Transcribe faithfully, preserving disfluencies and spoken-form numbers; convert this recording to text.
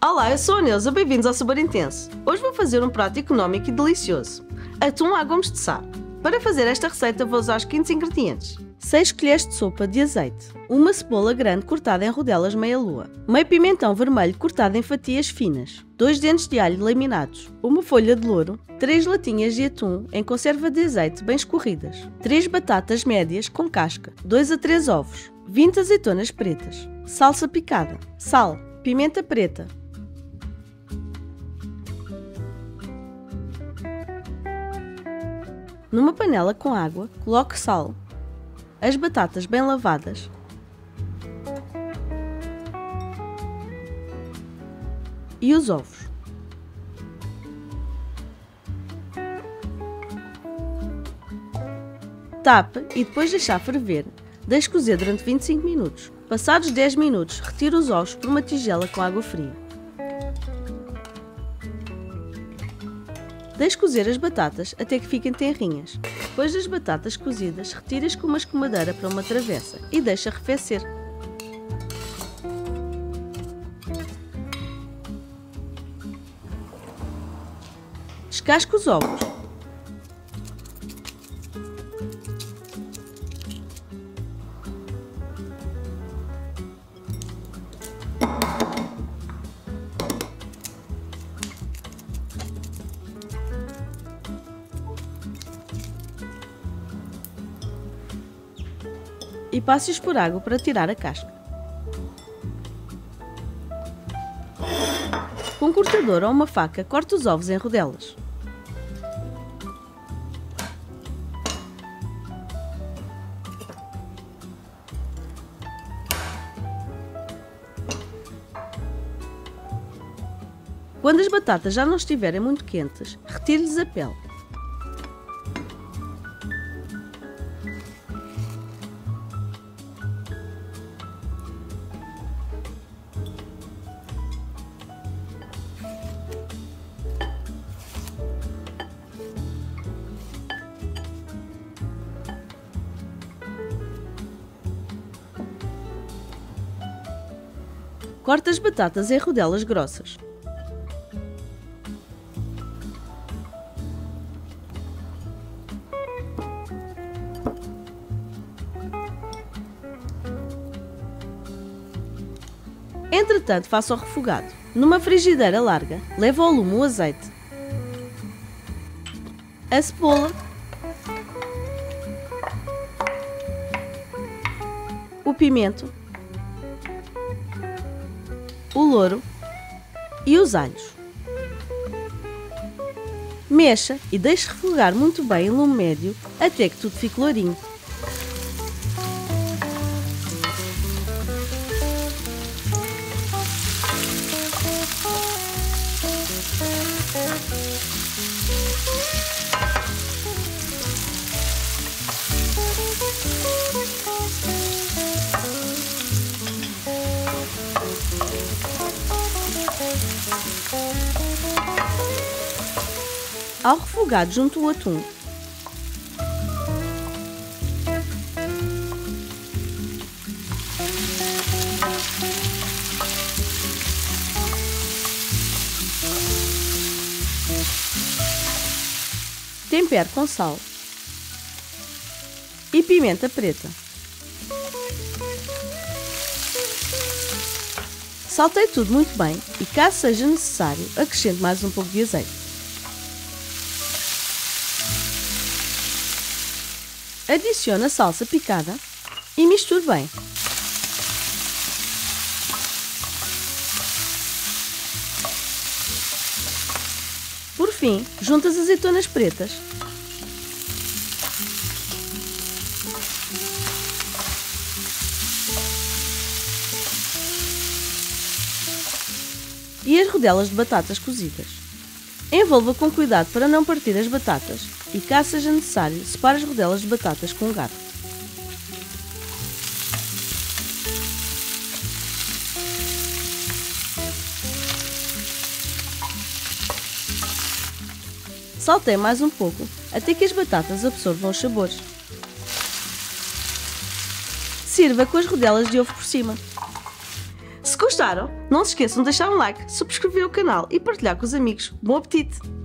Olá, eu sou a Neuza, bem-vindos ao Sabor Intenso. Hoje vou fazer um prato económico e delicioso: atum à gomes de sá. Para fazer esta receita vou usar os seguintes ingredientes: seis colheres de sopa de azeite, uma cebola grande cortada em rodelas meia-lua, meio pimentão vermelho cortado em fatias finas, dois dentes de alho laminados, uma folha de louro, três latinhas de atum em conserva de azeite bem escorridas, três batatas médias com casca, dois a três ovos, vinte azeitonas pretas, salsa picada, sal, pimenta preta. Numa panela com água, coloque sal, as batatas bem lavadas, e os ovos. Tape e depois de deixar ferver, deixe cozer durante vinte e cinco minutos. Passados dez minutos, retire os ovos por uma tigela com água fria. Deixe cozer as batatas até que fiquem tenrinhas. Depois das batatas cozidas, retire-as com uma escumadeira para uma travessa e deixe arrefecer. Descasque os ovos. E passe-os por água para tirar a casca. Com um cortador ou uma faca, corte os ovos em rodelas. Quando as batatas já não estiverem muito quentes, retire-lhes a pele. Corte as batatas em rodelas grossas. Entretanto, faça o refogado. Numa frigideira larga, leve ao lume o azeite, a cebola, o pimento, o louro e os alhos. Mexa e deixe refogar muito bem em lume médio até que tudo fique lourinho. Ao refogado, junte o atum. Tempere com sal e pimenta preta. Salteie tudo muito bem e, caso seja necessário, acrescente mais um pouco de azeite. Adicione a salsa picada e misture bem. Por fim, junte as azeitonas pretas. E as rodelas de batatas cozidas. Envolva com cuidado para não partir as batatas e, caso seja necessário, separe as rodelas de batatas com um garfo. Salteie mais um pouco até que as batatas absorvam os sabores. Sirva com as rodelas de ovo por cima. Se gostaram, não se esqueçam de deixar um like, subscrever o canal e partilhar com os amigos. Bom apetite!